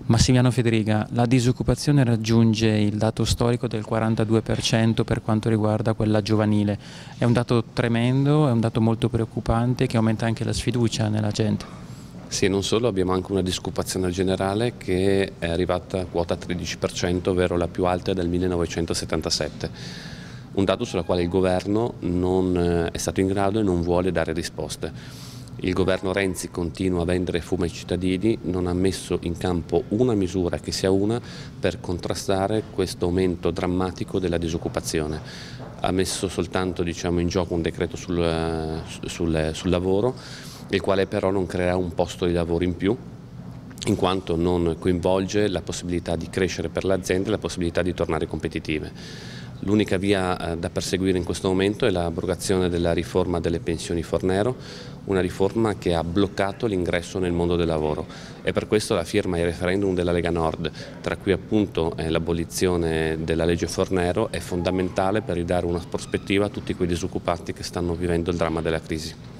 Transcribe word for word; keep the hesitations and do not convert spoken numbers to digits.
Massimiliano Federica, la disoccupazione raggiunge il dato storico del quarantadue per cento per quanto riguarda quella giovanile. È un dato tremendo, è un dato molto preoccupante che aumenta anche la sfiducia nella gente. Sì, non solo, abbiamo anche una disoccupazione generale che è arrivata a quota tredici per cento, ovvero la più alta dal millenovecentosettantasette. Un dato sulla quale il governo non è stato in grado e non vuole dare risposte. Il governo Renzi continua a vendere fumo ai cittadini, non ha messo in campo una misura che sia una per contrastare questo aumento drammatico della disoccupazione. Ha messo soltanto, diciamo, in gioco un decreto sul, sul, sul lavoro, il quale però non creerà un posto di lavoro in più, in quanto non coinvolge la possibilità di crescere per le aziende e la possibilità di tornare competitive. L'unica via da perseguire in questo momento è l'abrogazione della riforma delle pensioni Fornero, una riforma che ha bloccato l'ingresso nel mondo del lavoro, e per questo la firma ai referendum della Lega Nord, tra cui appunto l'abolizione della legge Fornero, è fondamentale per ridare una prospettiva a tutti quei disoccupati che stanno vivendo il dramma della crisi.